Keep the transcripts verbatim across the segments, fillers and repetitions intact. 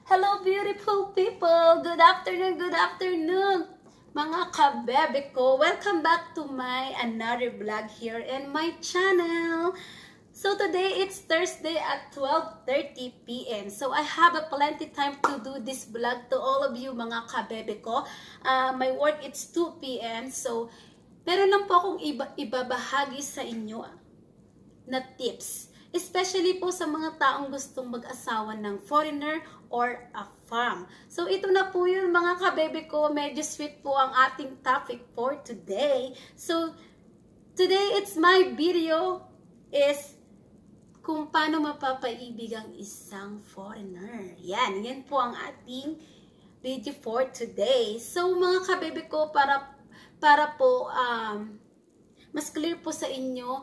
Hello beautiful people! Good afternoon, good afternoon! Mga kabebe ko, welcome back to my another vlog here in my channel. So today it's Thursday at twelve thirty p m So I have a plenty time to do this vlog to all of you mga kabebe ko. Uh, my work it's two p m So meron lang po akong iba ibabahagi sa inyo na tips. Especially po sa mga taong gustong mag-asawa ng foreigner or a farm. So ito na po yun mga kabebe ko. Medyo sweet po ang ating topic for today. So today it's my video is kung paano mapapaibig ang isang foreigner. Yan, yan po ang ating video for today. So mga kabebe ko, para, para po um, mas clear po sa inyo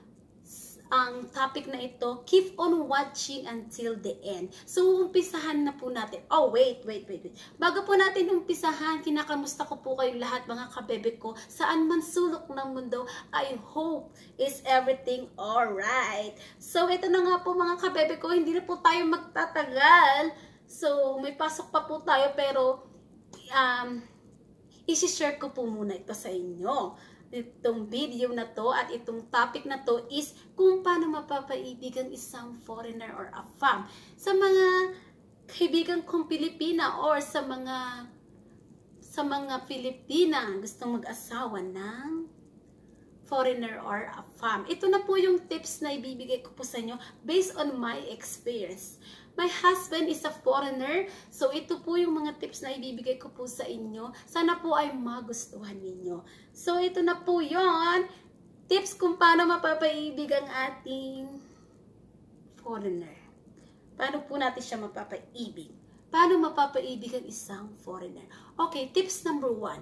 ang topic na ito, keep on watching until the end. So, umpisahan na po natin. Oh, wait, wait, wait, wait. Bago po natin umpisahan, kinakamusta ko po kayong lahat mga kabebe ko. Saan man sulok ng mundo, I hope is everything alright. So, ito na nga po mga kabebe ko, hindi na po tayo magtatagal. So, may pasok pa po tayo, pero um, isi-share ko po muna ito sa inyo. Itong video na to at itong topic na to is kung paano mapapaibig ang isang foreigner or a fam. Sa mga kaibigan kong Pilipina or sa mga sa mga Pilipina gustong mag-asawa ng foreigner or a fam. Ito na po yung tips na ibibigay ko po sa inyo based on my experience. My husband is a foreigner, so ito po yung mga tips na ibibigay ko po sa inyo. Sana po ay magustuhan ninyo. So ito na po yon, tips kung paano mapapaibig ang ating foreigner. Paano po natin siya mapapaibig? Paano mapapaibig ang isang foreigner? Okay, tips number one.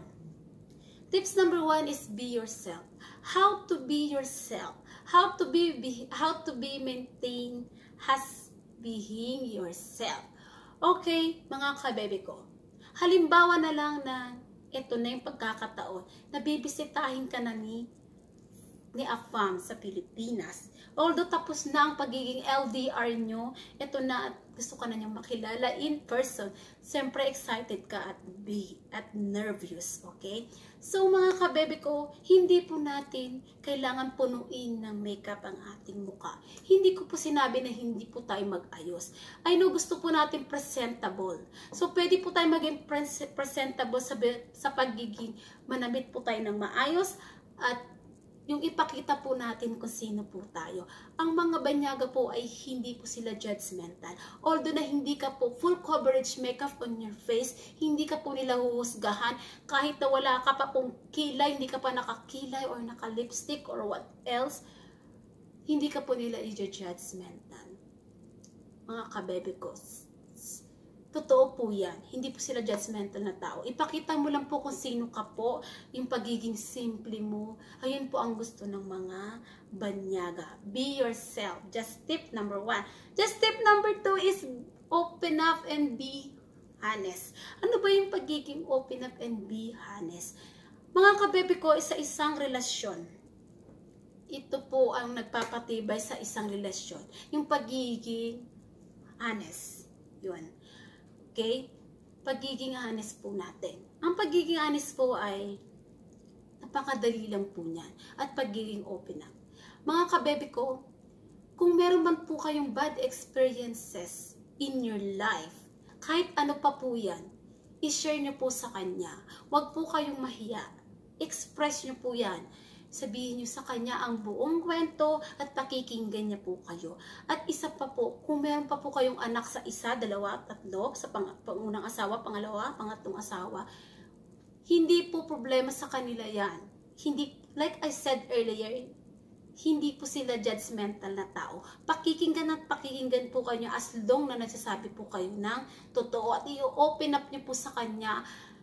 Tips number one is be yourself. How to be yourself? How to be, be how to be maintain has being yourself. Okay, mga kabebe ko. Halimbawa na lang na ito na yung pagkakataon na bibisitahin ka na ni ni Afam sa Pilipinas. Although tapos na ang pagiging L D R nyo, ito na at gusto ka na niyang makilala in person. Siyempre excited ka at be at nervous, okay? So mga kabebe ko, hindi po natin kailangan punuin ng makeup ang ating mukha. Hindi ko po sinabi na hindi po tayo mag-ayos. I know gusto po natin presentable. So pwede po tayo maging presentable sa, sa pagiging manamit po tayo ng maayos at yung ipakita po natin kung sino po tayo. Ang mga banyaga po ay hindi po sila judgmental. Although na hindi ka po full coverage makeup on your face, hindi ka po nila huhusgahan. Kahit na wala ka pa pong kilay, hindi ka pa nakakilay or naka-lipstick or what else, hindi ka po nila i-judgmental. Mga kabebe ko, totoo po yan. Hindi po sila judgmental na tao. Ipakita mo lang po kung sino ka po, yung pagiging simple mo. Ayun po ang gusto ng mga banyaga. Be yourself. Just tip number one. Just tip number two is open up and be honest. Ano ba yung pagiging open up and be honest? Mga kabebe ko, sa isang relasyon, ito po ang nagpapatibay sa isang relasyon. Yung pagiging honest. Yun. Okay? Pagiging honest po natin. Ang pagiging honest po ay napakadali lang po niyan. At pagiging open up. Mga kabebe ko, kung meron man po kayong bad experiences in your life, kahit ano pa po yan, i-share nyo po sa kanya. Huwag po kayong mahiya. Express nyo po yan. Sabihin nyo sa kanya ang buong kwento at pakikinggan niya po kayo. At isa pa po, kung meron pa po kayong anak sa isa, dalawa, tatlo, sa pang, pangunang asawa, pangalawa, pangatlong asawa, hindi po problema sa kanila yan. Hindi, like I said earlier, hindi po sila judgmental na tao. Pakikinggan at pakikinggan po kayo as long na nagsasabi po kayo ng totoo at i-open up niyo po sa kanya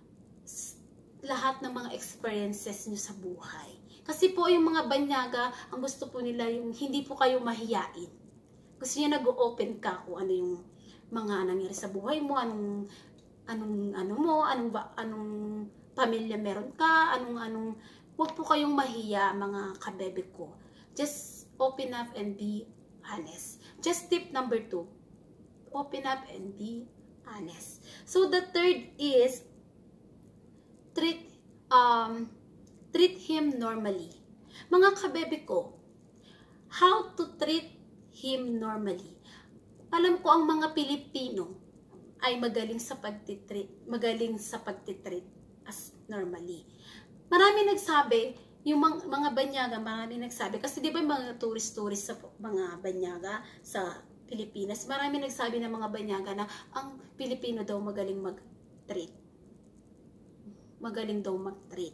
lahat ng mga experiences niyo sa buhay. Kasi po yung mga banyaga, ang gusto po nila yung hindi po kayo mahiyain. Gusto niya nag-open ka kung ano yung mga nangyari sa buhay mo, anong anong ano mo, anong ba, anong pamilya meron ka, anong anong wag po kayong mahiya mga kabebe ko. Just open up and be honest. Just tip number two. Open up and be honest. So the third is treat um treat him normally. Mga kabebe ko, how to treat him normally. Alam ko ang mga Pilipino ay magaling sa pagtitreat, magaling sa pagtitreat as normally. Marami nagsabi, yung mga, mga banyaga, marami nagsabi, kasi di ba mga tourist-tourist sa mga banyaga sa Pilipinas, marami nagsabi ng mga banyaga na ang Pilipino daw magaling mag-treat. Magaling daw mag-treat.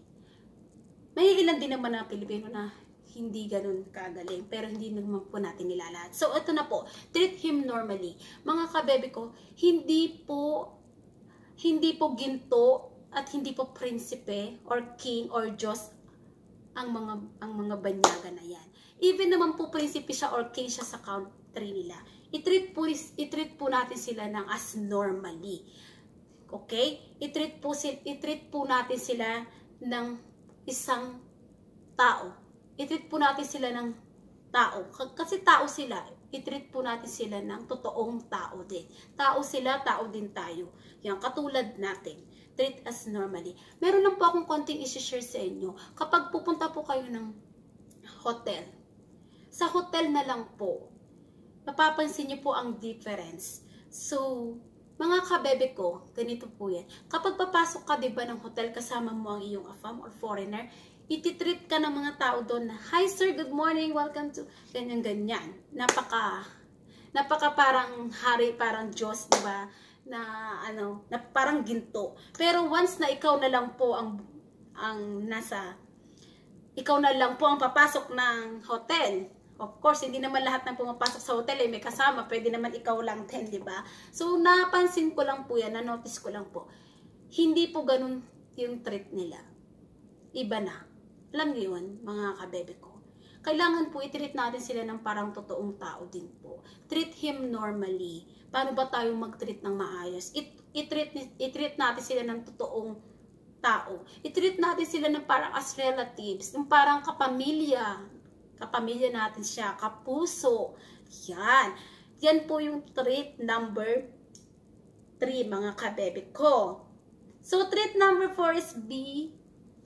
May ilan din naman na Pilipino na hindi ganun kagaling, pero hindi naman po natin nilalat. So, ito na po, treat him normally. Mga kabebe ko, hindi po, hindi po ginto at hindi po prinsipe or king or Diyos ang mga, ang mga banyaga na yan. Even naman po prinsipe siya or king siya sa country nila. I-treat po, i-treat po natin sila ng as normally. Okay? I-treat po, i-treat po natin sila ng isang tao. I-treat po natin sila ng tao. Kasi tao sila. I-treat po natin sila ng totoong tao din. Tao sila, tao din tayo. Yan, katulad natin. Treat us normally. Meron lang po akong konting isi-share sa inyo. Kapag pupunta po kayo ng hotel, sa hotel na lang po, mapapansin niyo po ang difference. So, mga kabebe ko, ganito po yan. Kapag papasok ka, diba, ng hotel, kasama mo ang iyong afam or foreigner, ititreat ka ng mga tao doon na, hi sir, good morning, welcome to, ganyan-ganyan. Napaka, napaka parang hari, parang Diyos, diba? Na, ano, na parang ginto. Pero once na ikaw na lang po ang, ang nasa, ikaw na lang po ang papasok ng hotel. Of course, hindi naman lahat ng pumapasok sa hotel ay may kasama. Pwede naman ikaw lang din, diba? So, napansin ko lang po yan, na-notice ko lang po. Hindi po ganun yung treat nila. Iba na. Alam niyo yun, mga kabebe ko. Kailangan po i-treat natin sila ng parang totoong tao din po. Treat him normally. Paano ba tayo mag-treat ng maayos? I-treat, i-treat natin sila ng totoong tao. I-treat natin sila ng parang as relatives, ng parang kapamilya. Kapamilya natin siya, kapuso. Yan. Yan po yung treat number three, mga kabebe ko. So, treat number four is be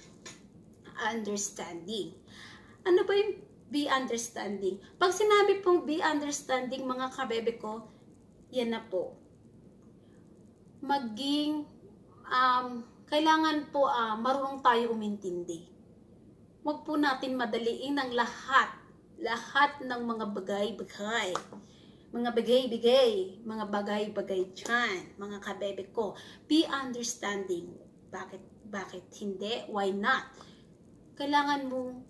understanding. Ano ba yung be understanding? Pag sinabi pong be understanding, mga kabebe ko, yan na po. Maging, um, kailangan po uh, marunong tayo umintindi. Huwag po natin madaliin ng lahat, lahat ng mga bagay-bagay. Mga bagay-bagay, mga bagay-bagay dyan, mga kabebe ko. Be understanding. Bakit, bakit hindi? Why not? Kailangan mo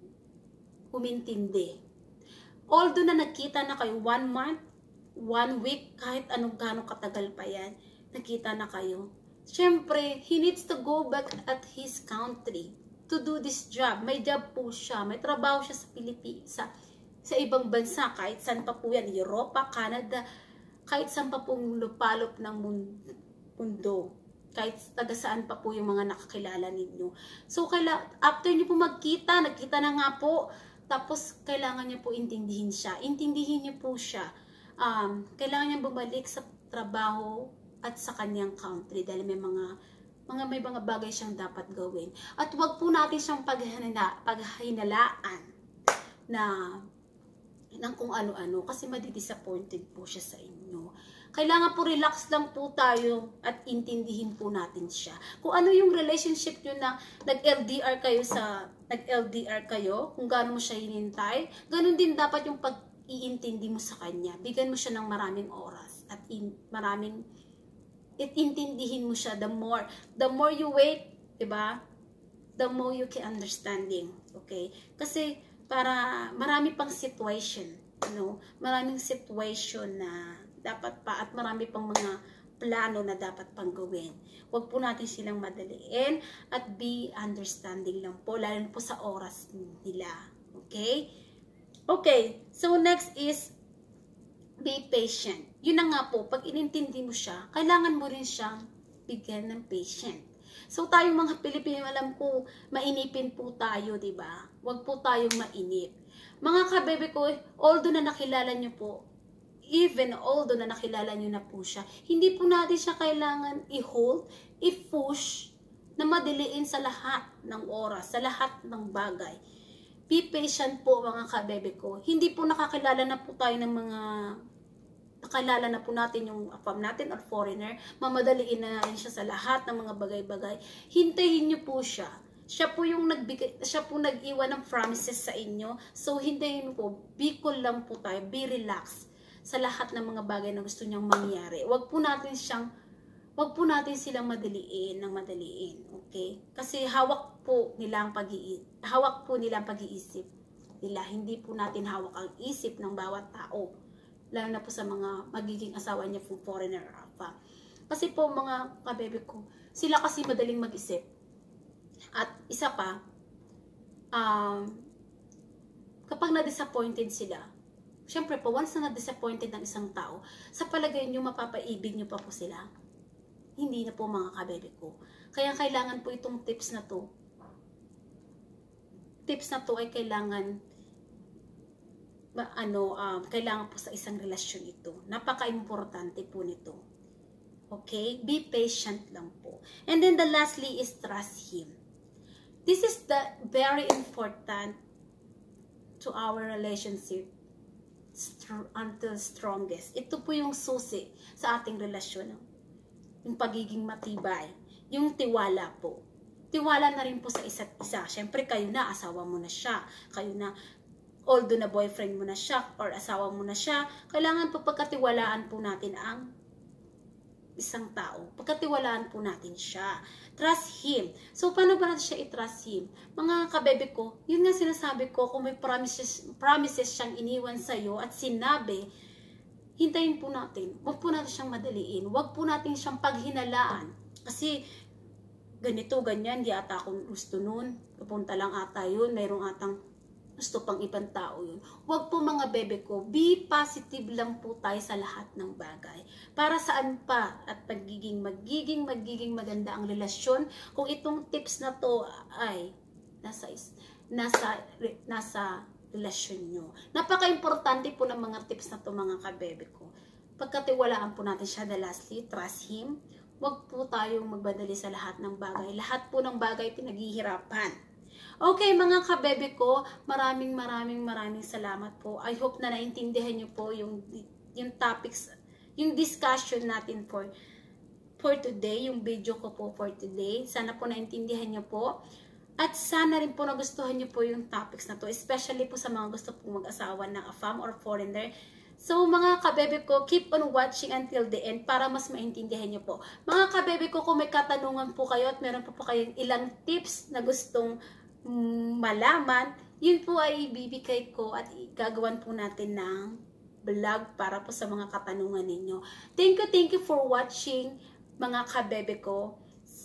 umintindi. Although na nagkita na kayo one month, one week, kahit anong gano'ng katagal pa yan, nagkita na kayo. Siyempre, he needs to go back at his country to do this job. May job po siya, may trabaho siya sa Pilipinas, sa, sa ibang bansa, kahit saan pa po yan, Europa, Canada, kahit saan pa pong lupalop ng mundo. Kahit taga saan pa po yung mga nakakilala ninyo. So, kaila, after nyo po magkita, nagkita na nga po, tapos kailangan nyo po intindihin siya. Intindihin nyo po siya. Um, kailangan niya bumalik sa trabaho at sa kanyang country dahil may mga, mga may mga bagay siyang dapat gawin. At wag po natin siyang paghinala, paghinalaan na ng kung ano-ano kasi madidisappointed po siya sa inyo. Kailangan po relax lang po tayo at intindihin po natin siya. Kung ano yung relationship nyo na nag-L D R kayo sa nag-L D R kayo, kung gaano mo siya hinintay, ganun din dapat yung pag-iintindi mo sa kanya. Bigyan mo siya ng maraming oras at in, maraming itintindihin mo siya. The more the more you wait, 'di ba? The more you can understanding. Okay? Kasi para marami pang situation, you know, maraming situation na dapat pa at marami pang mga plano na dapat pang gawin. Huwag po natin silang madaliin at be understanding lang po, lalo po sa oras nila. Okay? Okay, so next is be patient. Yun na nga po, pag inintindi mo siya, kailangan mo rin siyang bigyan ng patient. So tayong mga Pilipino, alam ko, mainipin po tayo, di ba? Huwag po tayong mainip. Mga kabebe ko, although na nakilala nyo po, even although na nakilala nyo na po siya, hindi po natin siya kailangan i-hold, i-push, na madiliin sa lahat ng oras, sa lahat ng bagay. Be patient po mga kabebe ko. Hindi po nakakilala na po tayo ng mga, nakilala na po natin yung afam natin or foreigner, mamadaliin na natin siya sa lahat ng mga bagay-bagay. Hintayin nyo po siya. Siya po yung nagbigay, siya po nag-iwan ng promises sa inyo. So hintayin po, be cool lang po tayo, be relaxed sa lahat ng mga bagay na gusto niyang mangyari. Huwag po natin siyang Huwag po natin silang madaliin ng madaliin, okay? Kasi hawak po nila ang pag-iisip, hawak po nila ang pag-iisip nila. Hindi po natin hawak ang isip ng bawat tao. Lalo na po sa mga magiging asawa niya po foreigner pa. Kasi po mga kabebe ko, sila kasi madaling mag-isip. At isa pa, um, kapag na-disappointed sila, syempre po, once na na-disappointed ng isang tao, sa palagay niyo mapapaibig niyo pa po sila. Hindi na po mga kabebe ko. Kaya kailangan po itong tips na to. Tips na to ay kailangan ano, um, kailangan po sa isang relasyon ito. Napaka-importante po nito. Okay? Be patient lang po. And then the lastly is trust Him. This is the very important to our relationship until strongest. Ito po yung susi sa ating relasyon. Yung pagiging matibay, yung tiwala po. Tiwala na rin po sa isa't isa. Siyempre, kayo na, asawa mo na siya. Kayo na, although na boyfriend mo na siya, or asawa mo na siya, kailangan po pagkatiwalaan po natin ang isang tao. Pagkatiwalaan po natin siya. Trust Him. So, paano ba natin siya i-trust Him? Mga kabebe ko, yun nga sinasabi ko, kung may promises, promises siyang iniwan sa'yo at sinabi, hintayin po natin. Huwag po natin siyang madaliin. Huwag po natin siyang paghinalaan. Kasi, ganito, ganyan, di ata akong gusto nun. Pupunta lang ata yun. Mayroong atang gusto pang ibang tao yun. Huwag po mga bebe ko. Be positive lang po tayo sa lahat ng bagay. Para saan pa at magiging, magiging, magiging maganda ang relasyon kung itong tips na to ay nasa, nasa, nasa, relasyon nyo. Napaka-importante po ng mga tips na to mga kabebe ko. Pagkatiwalaan po natin siya, the lastly, trust Him. Huwag po tayong magbadali sa lahat ng bagay. Lahat po ng bagay pinaghihirapan. Okay mga kabebe ko, maraming maraming maraming salamat po. I hope na naintindihan nyo po yung, yung topics, yung discussion natin for, for today, yung video ko po for today. Sana po naintindihan nyo po. At sana rin po nagustuhan niyo po yung topics na to, especially po sa mga gusto pong mag-asawa ng afam or foreigner. So mga kabebe ko, keep on watching until the end para mas maintindihan niyo po. Mga kabebe ko, kung may katanungan po kayo at meron po po kayong ilang tips na gustong mm, malaman, yun po ay ibibigay ko at gagawan po natin ng vlog para po sa mga katanungan ninyo. Thank you, thank you for watching mga kabebe ko.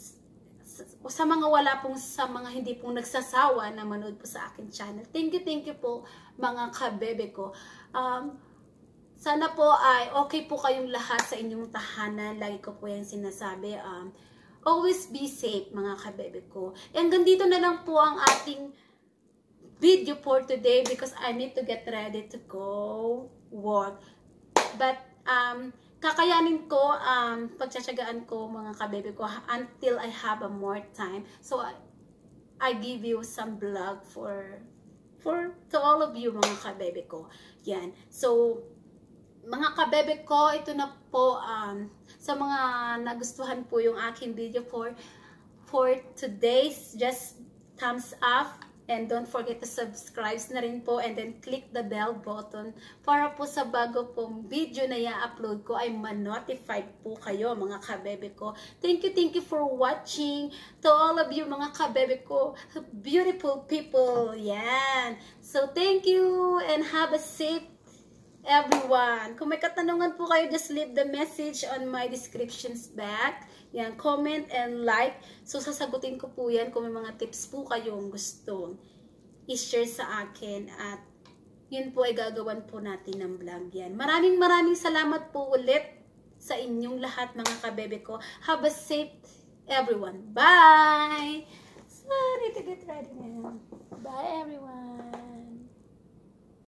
Sa mga wala pong, sa mga hindi pong nagsasawa na manood po sa akin channel. Thank you, thank you po mga kabebe ko. Um, sana po ay okay po kayong lahat sa inyong tahanan. Lagi ko po yan sinasabi. Um, always be safe mga kabebe ko. And ganito na lang po ang ating video for today because I need to get ready to go work. But, um, kakayanin ko, um, pagtsatsagaan ko mga kabebe ko until I have a more time. So, I, I give you some vlog for, for, to all of you mga kabebe ko. Yan. So, mga kabebe ko, ito na po, um, sa mga nagustuhan po yung aking video for, for today's, just thumbs up. And don't forget to subscribe na rin po and then click the bell button para po sa bago pong video na i-upload ko ay ma-notify po kayo mga kabebe ko. Thank you, thank you for watching. To all of you mga kabebe ko, beautiful people. Yan. So thank you and have a safe everyone. Kung may katanungan po kayo, just leave the message on my descriptions back. Yan, comment and like. So, sasagutin ko po yan kung may mga tips po kayong gusto i-share sa akin. At yun po ay gagawan po natin ng vlog yan. Maraming maraming salamat po ulit sa inyong lahat mga kabebe ko. Have a safe everyone. Bye! So, I need to get ready now. Bye everyone!